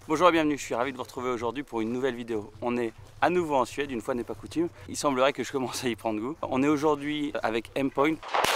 Bonjour et bienvenue, je suis ravi de vous retrouver aujourd'hui pour une nouvelle vidéo. On est à nouveau en Suède, une fois n'est pas coutume. Il semblerait que je commence à y prendre goût. On est aujourd'hui avec M-Point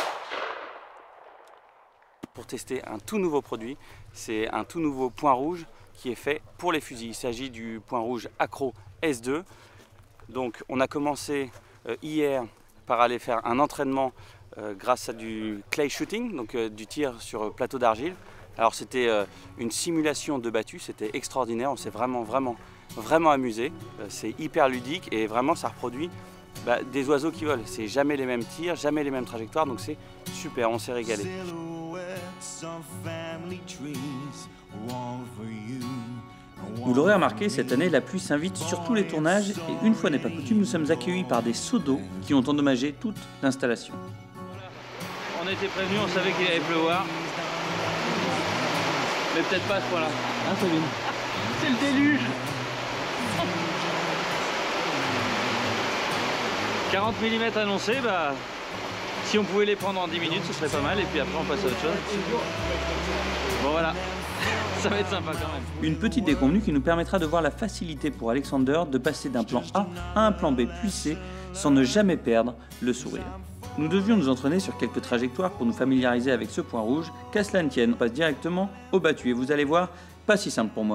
pour tester un tout nouveau produit. C'est un tout nouveau point rouge qui est fait pour les fusils. Il s'agit du point rouge Acro S2. Donc on a commencé hier par aller faire un entraînement grâce à du clay shooting, donc du tir sur plateau d'argile. Alors c'était une simulation de battu, c'était extraordinaire, on s'est vraiment amusé. C'est hyper ludique et vraiment ça reproduit des oiseaux qui volent. C'est jamais les mêmes tirs, jamais les mêmes trajectoires, donc c'est super, on s'est régalé. Vous l'aurez remarqué, cette année, la pluie s'invite sur tous les tournages et une fois n'est pas coutume, nous sommes accueillis par des seaux d'eau qui ont endommagé toute l'installation. On était prévenus, on savait qu'il allait pleuvoir, mais peut-être pas à ce point-là. Hein, Sabine ? C'est le déluge. 40 mm annoncés, si on pouvait les prendre en 10 minutes, ce serait pas mal, et puis après on passe à autre chose. Bon voilà. Ça va être sympa quand même. Une petite déconvenue qui nous permettra de voir la facilité pour Alexander de passer d'un plan A à un plan B puis C sans ne jamais perdre le sourire. Nous devions nous entraîner sur quelques trajectoires pour nous familiariser avec ce point rouge, qu'à cela ne tienne, on passe directement au battu et vous allez voir, pas si simple pour moi.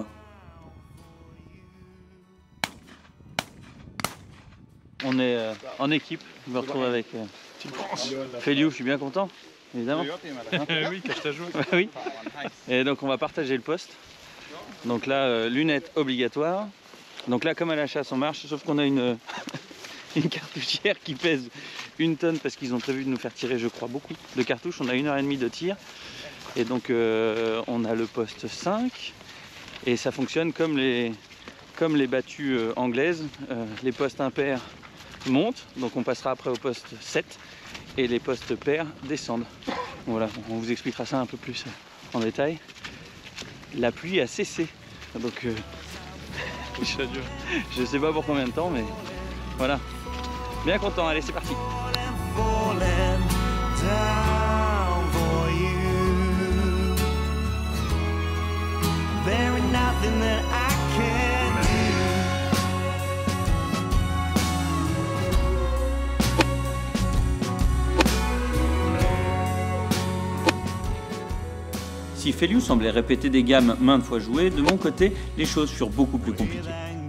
On est en équipe, je me retrouve avec Feliu, je suis bien content. Évidemment. Oui, cache ta joue. Oui. Et donc on va partager le poste. Donc là, lunettes obligatoires. Donc là, comme à la chasse, on marche, sauf qu'on a une cartouchière qui pèse 1 tonne parce qu'ils ont prévu de nous faire tirer, je crois, beaucoup de cartouches. On a 1h30 de tir. Et donc on a le poste 5. Et ça fonctionne comme les battues anglaises. Les postes impairs montent. Donc on passera après au poste 7. Et les postes pairs descendent. Voilà, on vous expliquera ça un peu plus en détail. La pluie a cessé, donc je ne sais pas pour combien de temps, mais voilà. Bien content, allez c'est parti. Si Feliu semblait répéter des gammes maintes fois jouées, de mon côté, les choses furent beaucoup plus compliquées.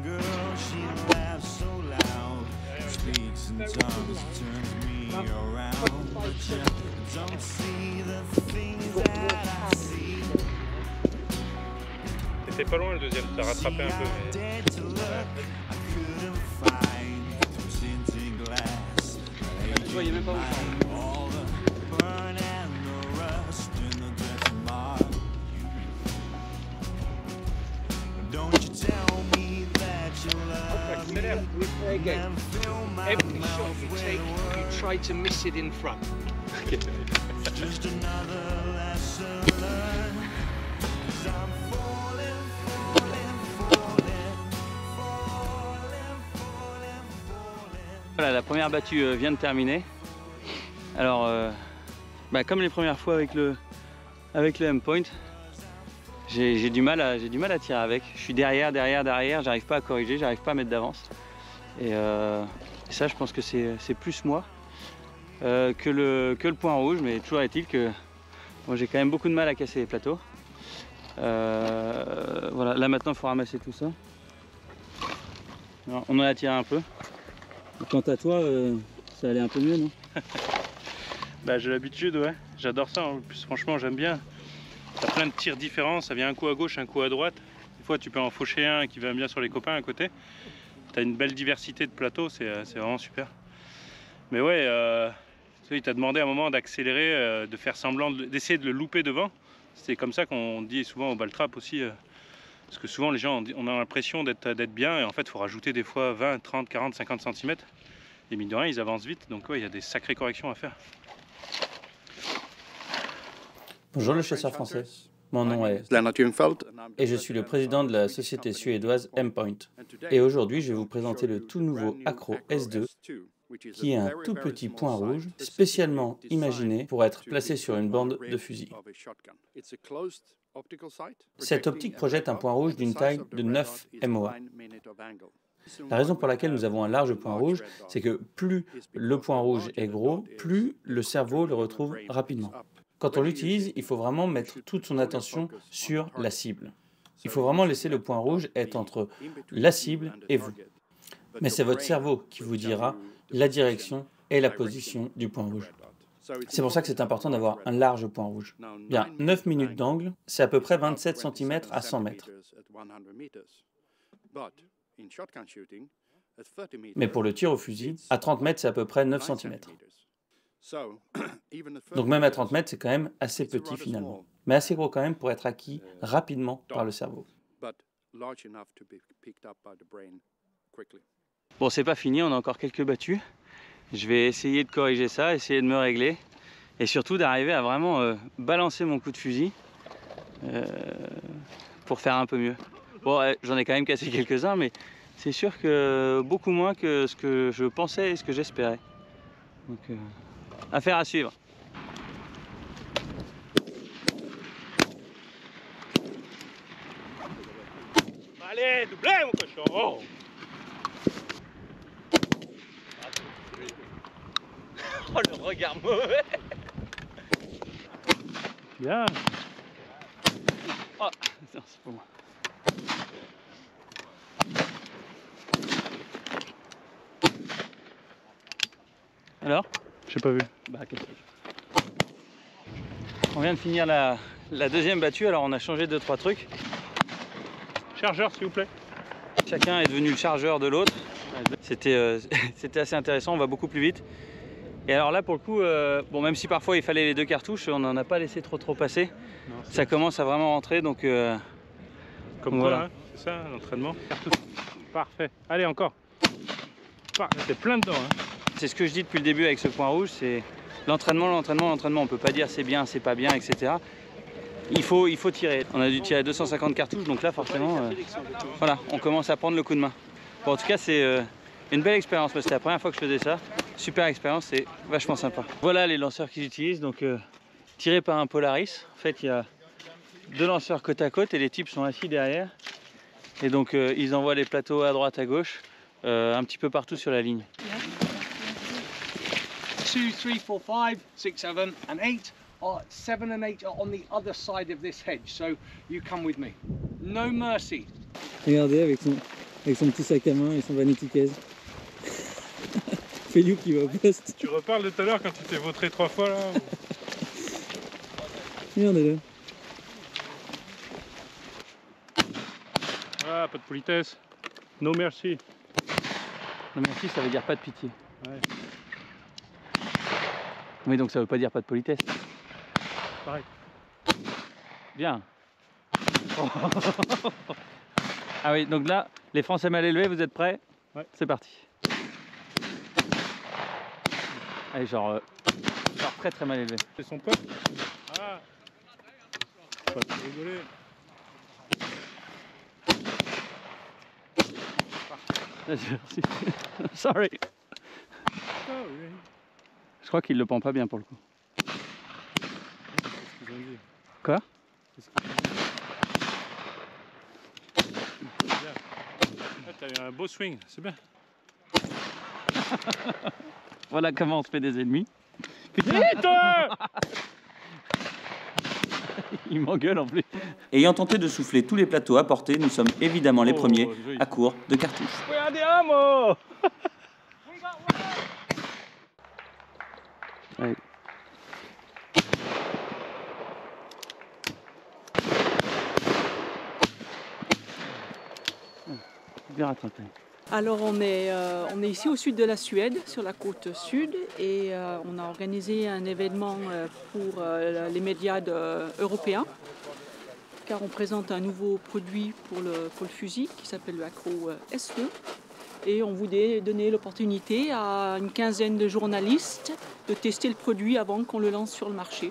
T'étais pas loin le deuxième, t'as rattrapé un peu. Tu voyais même pas où. Every shot you take, you try to miss it in front. Voilà, la première battue vient de terminer. Alors, comme les premières fois avec le M-Point, j'ai du mal à tirer avec. Je suis derrière, j'arrive pas à corriger, j'arrive pas à mettre d'avance. Et ça, je pense que c'est plus moi que le point rouge, mais toujours est-il que moi j'ai quand même beaucoup de mal à casser les plateaux. Voilà, là maintenant il faut ramasser tout ça. Alors, on en a tiré un peu. Quant à toi, ça allait un peu mieux, non? J'ai l'habitude, ouais. J'adore ça. En plus, franchement, j'aime bien. T'as plein de tirs différents. Ça vient un coup à gauche, un coup à droite. Des fois, tu peux en faucher un qui va bien sur les copains à côté. T'as une belle diversité de plateaux. C'est vraiment super. Mais ouais, il t'a demandé à un moment d'accélérer, de faire semblant, d'essayer de le louper devant. C'est comme ça qu'on dit souvent au ball trap aussi. Parce que souvent, les gens, on a l'impression d'être bien. Et en fait, il faut rajouter des fois 20, 30, 40, 50 cm. Et mine de rien, ils avancent vite. Donc ouais, il y a des sacrées corrections à faire. Bonjour le chasseur français, mon nom est Lennart Jungfeld et je suis le président de la société suédoise M-Point. Et aujourd'hui, je vais vous présenter le tout nouveau Acro S2 qui est un tout petit point rouge spécialement imaginé pour être placé sur une bande de fusil. Cette optique projette un point rouge d'une taille de 9 MOA. La raison pour laquelle nous avons un large point rouge, c'est que plus le point rouge est gros, plus le cerveau le retrouve rapidement. Quand on l'utilise, il faut vraiment mettre toute son attention sur la cible. Il faut vraiment laisser le point rouge être entre la cible et vous. Mais c'est votre cerveau qui vous dira la direction et la position du point rouge. C'est pour ça que c'est important d'avoir un large point rouge. Bien, 9 minutes d'angle, c'est à peu près 27 cm à 100 mètres. Mais pour le tir au fusil, à 30 mètres, c'est à peu près 9 cm. Donc même à 30 mètres, c'est quand même assez petit finalement. Mais assez gros quand même pour être acquis rapidement par le cerveau. Bon, c'est pas fini, on a encore quelques battues. Je vais essayer de corriger ça, essayer de me régler. Et surtout d'arriver à vraiment balancer mon coup de fusil pour faire un peu mieux. Bon, j'en ai quand même cassé quelques-uns, mais c'est sûr que beaucoup moins que ce que je pensais et ce que j'espérais. Donc, affaire à suivre. Allez, doublé mon cochon! Oh, le regard mauvais! Bien! Oh, non, c'est pour moi. Alors? J'ai pas vu. Bah, on vient de finir la deuxième battue, alors on a changé 2-3 trucs. Chargeur s'il vous plaît. Chacun est devenu le chargeur de l'autre. C'était assez intéressant, on va beaucoup plus vite. Et alors là pour le coup, bon, même si parfois il fallait les 2 cartouches, on n'en a pas laissé trop passer. Non, ça commence à vraiment rentrer, donc comme voilà. Quoi, hein, c'est ça l'entraînement. Parfait. Allez encore. T'es plein dedans. Hein. C'est ce que je dis depuis le début avec ce point rouge, c'est l'entraînement. On peut pas dire c'est bien, c'est pas bien, etc. Il faut tirer. On a dû tirer 250 cartouches, donc là forcément, voilà, on commence à prendre le coup de main. Bon, en tout cas, c'est une belle expérience. C'était la première fois que je faisais ça. Super expérience, c'est vachement sympa. Voilà les lanceurs qu'ils utilisent, donc tirés par un Polaris. En fait, il y a 2 lanceurs côte à côte et les types sont assis derrière. Et donc ils envoient les plateaux à droite, à gauche, un petit peu partout sur la ligne. 2, 3, 4, 5, 6, 7 and 8. 7 and 8 are on the other side of this hedge, so you come with me. No mercy. Regardez avec son petit sac à main et son vanity case. Félix qui va au poste. Tu reparles de tout à l'heure quand tu t'es vautré 3 fois là. Regardez-le. Ah, pas de politesse. No merci. No merci, ça veut dire pas de pitié. Ouais. Oui, donc ça veut pas dire pas de politesse. Pareil. Bien. Oh. Ah oui, donc là, les Français mal élevés, vous êtes prêts? Ouais. C'est parti. Allez, genre très mal élevé. C'est son pote. Ah. Pas de rigoler. Merci. Sorry. Je crois qu'il le prend pas bien pour le coup. Qu'est-ce qu'ils ont dit? Quoi? Qu'est-ce qu'ils ont dit? Ah, t'as eu un beau swing, c'est bien. Voilà comment on se fait des ennemis. Putain. Putain. Il m'engueule en plus. Ayant tenté de souffler tous les plateaux à portée, nous sommes évidemment les premiers joli. à court de cartouches. Andiamo. Allez. Bien rattrapé. Alors on est ici au sud de la Suède, sur la côte sud, et on a organisé un événement pour les médias européens, car on présente un nouveau produit pour le fusil qui s'appelle le Acro S2. Et on voulait donner l'opportunité à une quinzaine de journalistes de tester le produit avant qu'on le lance sur le marché.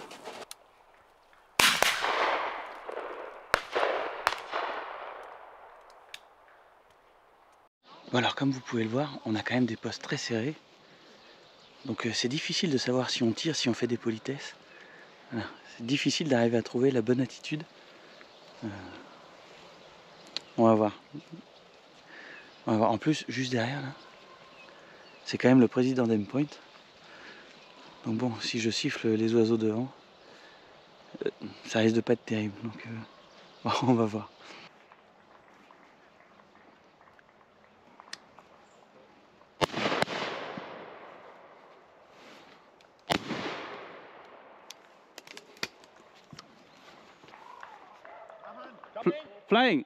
Bon alors comme vous pouvez le voir, on a quand même des postes très serrés. Donc c'est difficile de savoir si on tire, si on fait des politesses. Voilà. C'est difficile d'arriver à trouver la bonne attitude On va voir. On va voir. En plus, juste derrière là, c'est quand même le président d'Endpoint. Donc bon, si je siffle les oiseaux devant, ça risque de pas être terrible. Donc on va voir. Flying.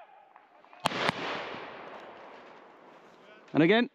And again.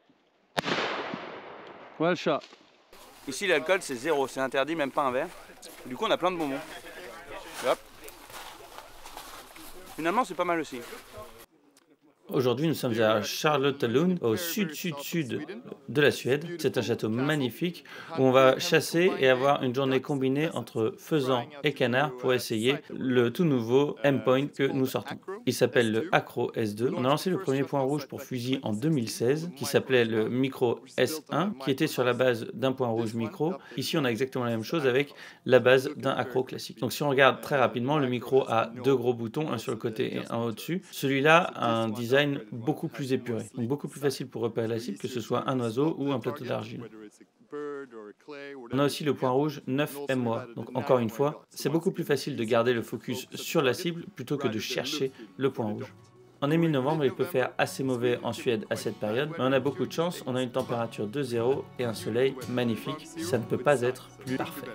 Well shot. Ici l'alcool c'est 0, c'est interdit, même pas un verre. Du coup on a plein de bonbons. Et hop. Finalement c'est pas mal aussi. Aujourd'hui, nous sommes à Charlottenlund, au sud-sud-sud de la Suède. C'est un château magnifique où on va chasser et avoir une journée combinée entre faisan et canard pour essayer le tout nouveau Endpoint que nous sortons. Il s'appelle le Acro S2. On a lancé le premier point rouge pour fusil en 2016 qui s'appelait le Micro S1 qui était sur la base d'un point rouge micro. Ici, on a exactement la même chose avec la base d'un Acro classique. Donc si on regarde très rapidement, le micro a deux gros boutons, un sur le côté et un au-dessus. Celui-là a un design beaucoup plus épuré, donc beaucoup plus facile pour repérer la cible, que ce soit un oiseau ou un plateau d'argile. On a aussi le point rouge 9 MOA, donc encore une fois, c'est beaucoup plus facile de garder le focus sur la cible plutôt que de chercher le point rouge. On est mi-novembre, il peut faire assez mauvais en Suède à cette période, mais on a beaucoup de chance, on a une température de 0 et un soleil magnifique, ça ne peut pas être plus parfait.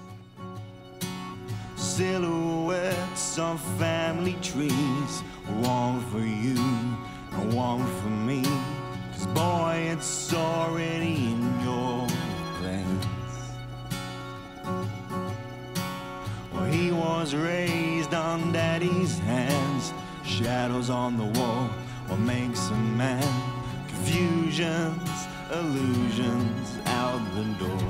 Silhouettes of family trees, one for you and one for me. 'Cause boy, it's already in your plans. Well, he was raised on daddy's hands. Shadows on the wall, what makes a man? Confusions, illusions out the door.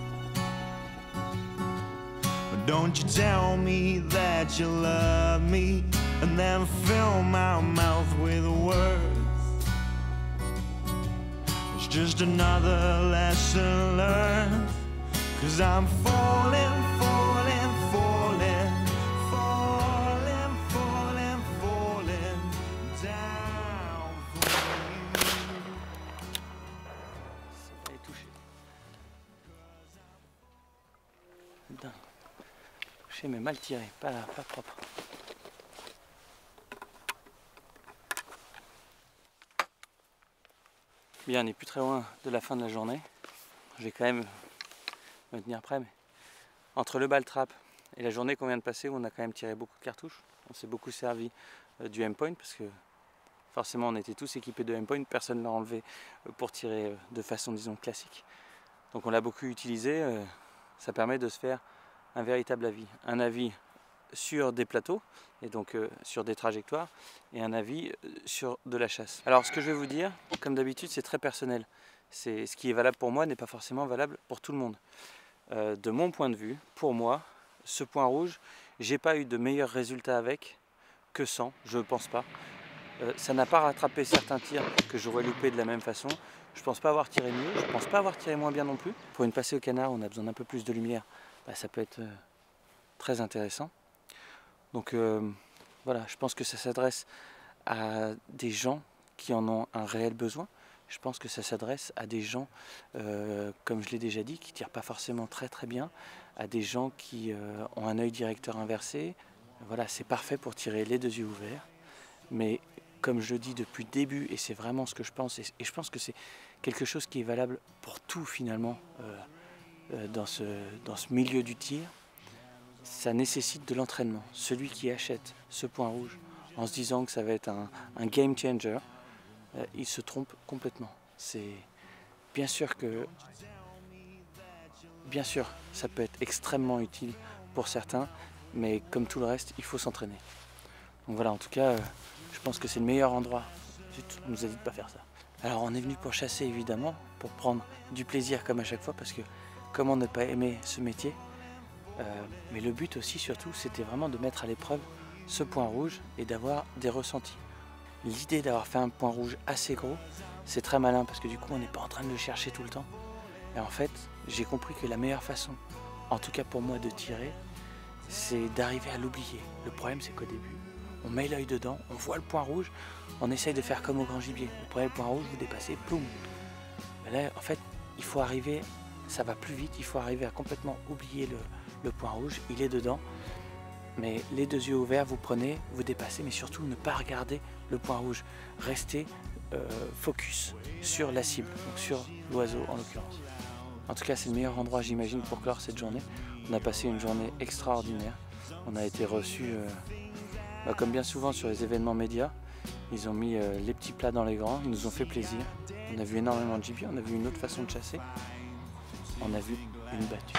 Don't you tell me that you love me and then fill my mouth with words. It's just another lesson learned. 'Cause I'm falling, falling, falling, falling, falling, falling down for you. Elle est touchée. Dingue. Touché mais mal tiré, pas propre. Bien, on n'est plus très loin de la fin de la journée. Je vais quand même me tenir prêt, mais entre le ball trap et la journée qu'on vient de passer où on a quand même tiré beaucoup de cartouches, on s'est beaucoup servi du Endpoint parce que forcément on était tous équipés de Endpoint, personne ne l'a enlevé pour tirer de façon disons classique. Donc on l'a beaucoup utilisé, ça permet de se faire un véritable avis. Un avis sur des plateaux, et donc sur des trajectoires, et un avis sur de la chasse. Alors ce que je vais vous dire, comme d'habitude, c'est très personnel. Ce qui est valable pour moi n'est pas forcément valable pour tout le monde. De mon point de vue, pour moi, ce point rouge, j'ai pas eu de meilleurs résultats avec que sans, je pense pas. Ça n'a pas rattrapé certains tirs que j'aurais loupé de la même façon. Je pense pas avoir tiré mieux, je pense pas avoir tiré moins bien non plus. Pour une passée au canard, on a besoin d'un peu plus de lumière. Bah, ça peut être très intéressant. Donc voilà, je pense que ça s'adresse à des gens qui en ont un réel besoin. Je pense que ça s'adresse à des gens, comme je l'ai déjà dit, qui ne tirent pas forcément très bien, à des gens qui ont un œil directeur inversé. Voilà, c'est parfait pour tirer les deux yeux ouverts. Mais comme je le dis depuis le début, et c'est vraiment ce que je pense, et je pense que c'est quelque chose qui est valable pour tout finalement, dans ce milieu du tir, ça nécessite de l'entraînement. Celui qui achète ce point rouge en se disant que ça va être un game changer, il se trompe complètement. C'est bien sûr que, ça peut être extrêmement utile pour certains, mais comme tout le reste, il faut s'entraîner. Donc voilà, en tout cas, je pense que c'est le meilleur endroit. On nous a dit de ne pas faire ça. Alors on est venu pour chasser évidemment, pour prendre du plaisir comme à chaque fois, parce que comment ne pas aimer ce métier, mais le but aussi surtout c'était vraiment de mettre à l'épreuve ce point rouge et d'avoir des ressentis. L'idée d'avoir fait un point rouge assez gros, c'est très malin parce que du coup on n'est pas en train de le chercher tout le temps. Et en fait j'ai compris que la meilleure façon, en tout cas pour moi, de tirer, c'est d'arriver à l'oublier. Le problème c'est qu'au début on met l'œil dedans, on voit le point rouge, on essaye de faire comme au grand gibier. Vous prenez le point rouge, vous dépassez, poum. Mais là, en fait, il faut arriver, ça va plus vite, il faut arriver à complètement oublier le point rouge, il est dedans. Mais les deux yeux ouverts, vous prenez, vous dépassez, mais surtout ne pas regarder le point rouge. Restez focus sur la cible, donc sur l'oiseau en l'occurrence. En tout cas, c'est le meilleur endroit, j'imagine, pour clore cette journée. On a passé une journée extraordinaire. On a été reçus, comme bien souvent sur les événements médias. Ils ont mis les petits plats dans les grands, ils nous ont fait plaisir. On a vu énormément de gibier, on a vu une autre façon de chasser. On a vu une battue.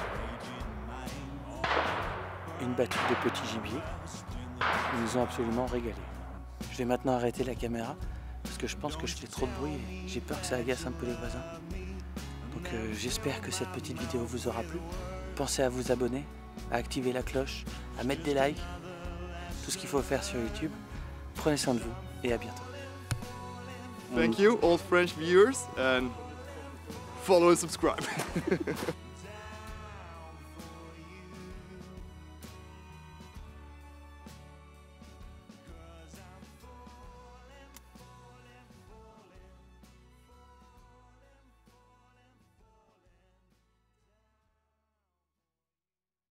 Une battue de petits gibiers. Ils nous ont absolument régalé. Je vais maintenant arrêter la caméra parce que je pense que je fais trop de bruit et j'ai peur que ça agace un peu les voisins. Donc j'espère que cette petite vidéo vous aura plu. Pensez à vous abonner, à activer la cloche, à mettre des likes, tout ce qu'il faut faire sur YouTube. Prenez soin de vous et à bientôt. Thank you, all French viewers, and follow and subscribe.